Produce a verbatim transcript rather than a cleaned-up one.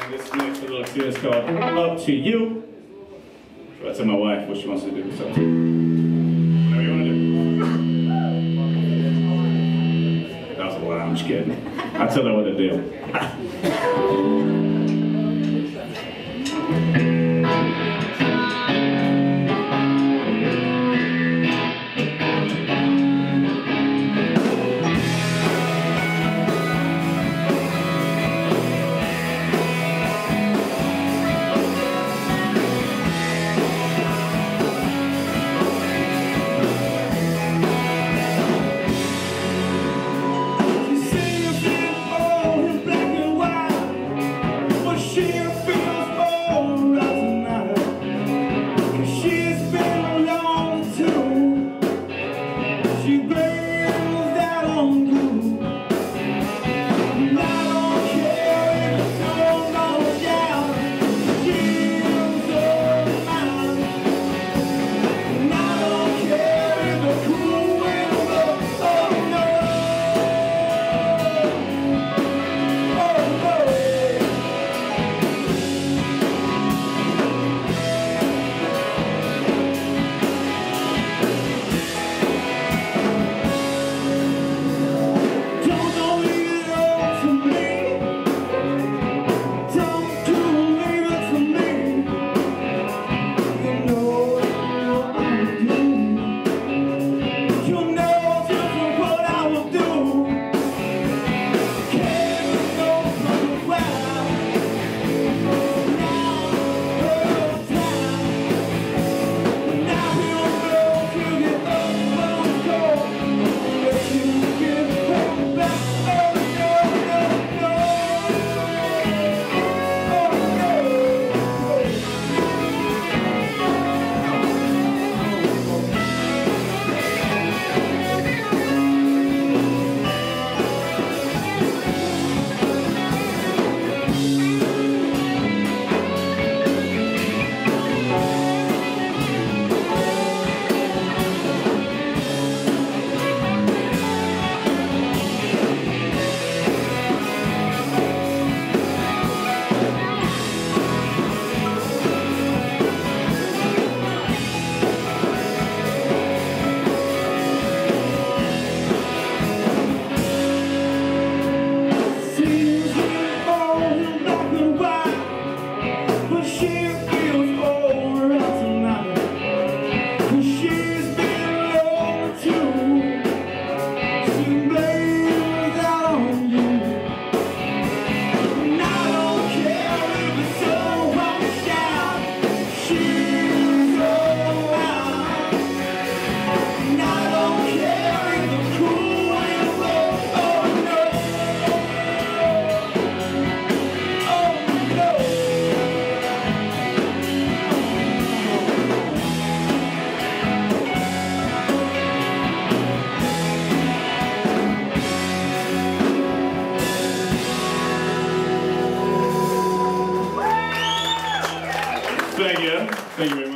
This next little tune is called Up to You. So I tell my wife what she wants to do. So whatever you want to do. That was a lie, I'm just kidding. I tell her what to do. Thank you. Thank you very much.